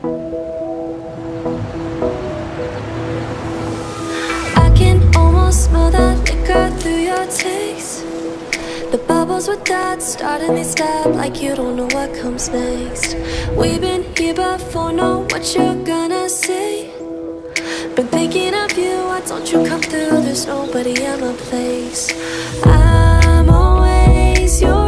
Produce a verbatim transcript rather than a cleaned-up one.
I can almost smell that liquor through your taste. The bubbles with that starting me stop like you don't know what comes next. We've been here before, know what you're gonna say. Been thinking of you, why don't you come through? There's nobody in my place. I'm always yours.